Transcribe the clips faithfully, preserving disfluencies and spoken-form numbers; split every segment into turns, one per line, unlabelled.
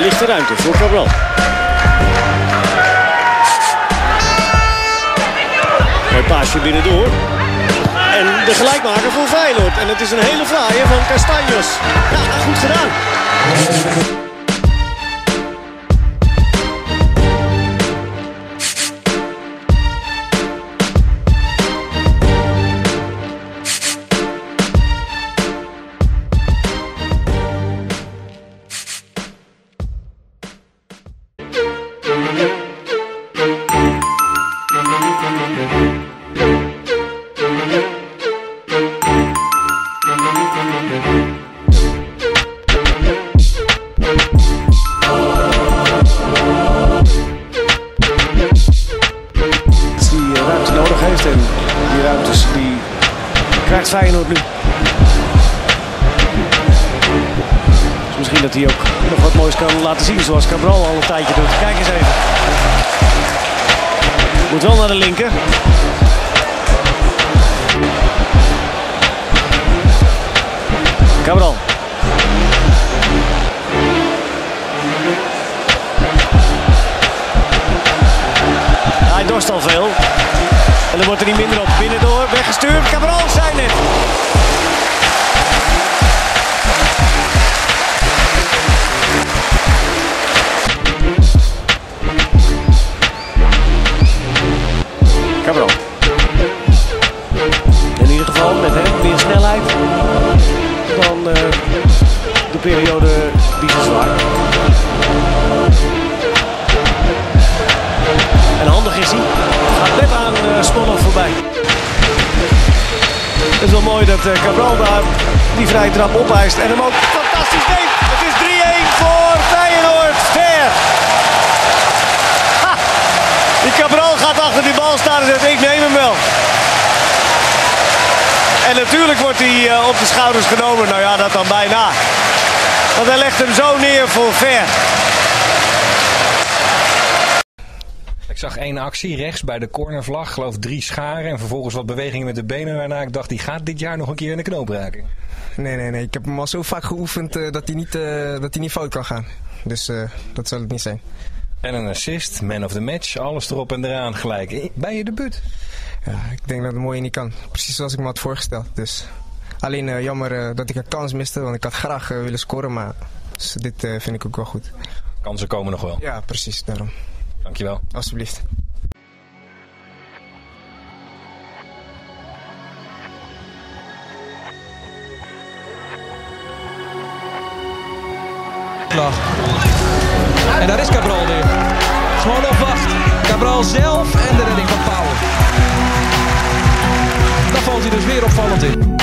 ligt de ruimte voor Cabral. Mooi paasje binnendoor. En de gelijkmaker voor Feyenoord. En het is een hele fraaie van Castanjos. Ja, goed gedaan. Die ruimtes die krijgt Feyenoord nu. Dus misschien dat hij ook nog wat moois kan laten zien, zoals Cabral al een tijdje doet. Kijk eens even. Moet wel naar de linker. Cabral. Hij dorst al veel. En dan wordt er niet minder op. Binnendoor, weggestuurd. Cabral zijn het. Cabral. In ieder geval met hem meer snelheid dan uh, de periode Biseswar. En handig is hij. Gaat net aan uh, Smolov voorbij. Het is wel mooi dat uh, Cabral daar die vrije trap opeist en hem ook fantastisch deed. Het is drie-een voor Feyenoord. Ver. Ha! Die Cabral gaat achter die bal staan en zegt ik neem hem wel. En natuurlijk wordt hij uh, op de schouders genomen. Nou ja, dat dan bijna. Want hij legt hem zo neer voor Ver.
Ik zag één actie rechts bij de cornervlag, geloof drie scharen en vervolgens wat bewegingen met de benen waarna ik dacht die gaat dit jaar nog een keer in de knoop raken.
Nee, nee, nee. Ik heb hem al zo vaak geoefend uh, dat, hij niet, uh, dat hij niet fout kan gaan. Dus uh, dat zal het niet zijn.
En een assist, man of the match, alles erop en eraan gelijk. Bij je debuut.
Ja, ik denk dat het mooie niet kan. Precies zoals ik me had voorgesteld. Dus alleen uh, jammer uh, dat ik een kans miste, want ik had graag uh, willen scoren, maar dus dit uh, vind ik ook wel goed.
Kansen komen nog wel.
Ja, precies, daarom.
Dankjewel.
Alsjeblieft.
En daar is Cabral weer. Smolov wacht. Cabral zelf en de redding van Pauw. Daar valt hij dus weer opvallend in.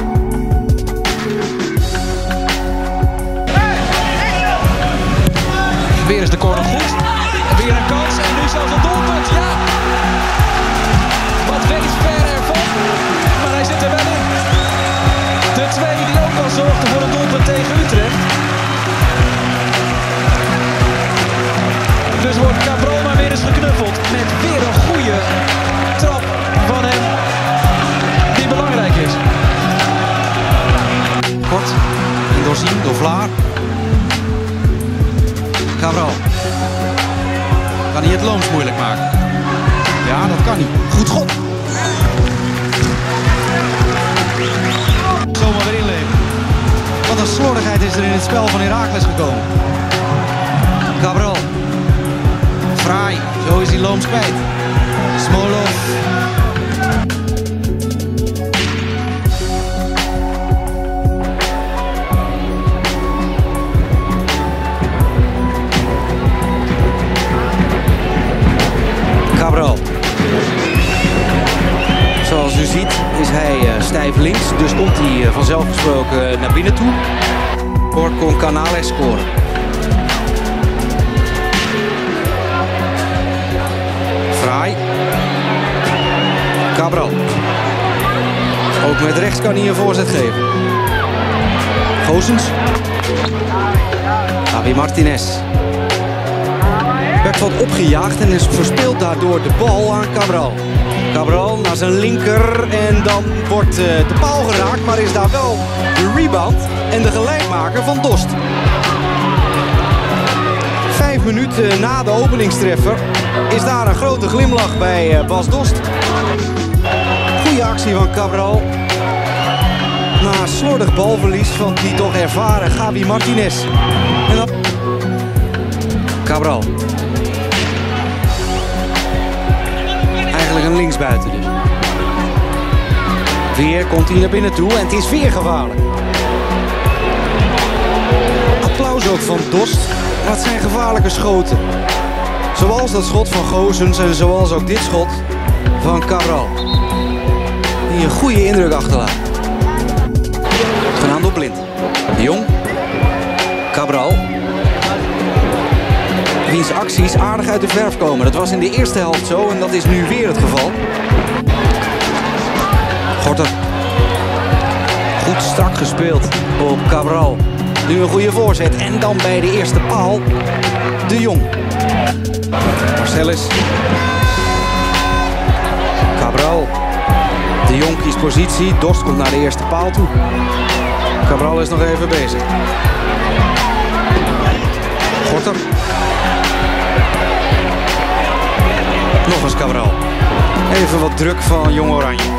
Weer is de corner goed. En weer een kans. En nu zelfs een doelpunt. Ja. Wat weet Ver ervan. Maar hij zit er wel in. De tweede die ook al zorgde voor een doelpunt tegen Utrecht. Dus wordt Cabral maar weer eens geknuffeld. Met weer een goede trap van hem. Die belangrijk is.
Kort. En doorzien door Vlaar. Cabral. Kan hij het Looms moeilijk maken? Ja, dat kan hij. Goed God. Zomaar weer inleveren. Wat een slordigheid is er in het spel van Heracles gekomen. Cabral. Fraai. Zo is hij Looms kwijt. Smolov. Cabral. Zoals u ziet is hij uh, stijf links, dus komt hij uh, vanzelf gesproken naar binnen toe. Voor kon Canales scoren. Fraai. Cabral. Ook met rechts kan hij een voorzet geven. Goossens. Javi Martinez. Werd wat opgejaagd en is verspeelt daardoor de bal aan Cabral. Cabral naar zijn linker en dan wordt uh, de paal geraakt, maar is daar wel de rebound en de gelijkmaker van Dost. twintig minuten na de openingstreffer is daar een grote glimlach bij Bas Dost. Goede actie van Cabral. Na slordig balverlies van die toch ervaren Gabi Martinez. En dan... Cabral. Eigenlijk een linksbuiten dus. Weer komt hij naar binnen toe en het is weer gevaarlijk. Applaus ook van Dost. Wat zijn gevaarlijke schoten. Zoals dat schot van Goossens en zoals ook dit schot van Cabral. Die een goede indruk achterlaat. Gedaan door Blind. De Jong. Cabral. Wiens acties aardig uit de verf komen. Dat was in de eerste helft zo en dat is nu weer het geval. Gorter. Goed strak gespeeld op Cabral. Nu een goede voorzet en dan bij de eerste paal De Jong. Marcellus. Cabral. De Jong kiest positie. Dost komt naar de eerste paal toe. Cabral is nog even bezig. Gorter. Nog eens Cabral. Even wat druk van Jong Oranje.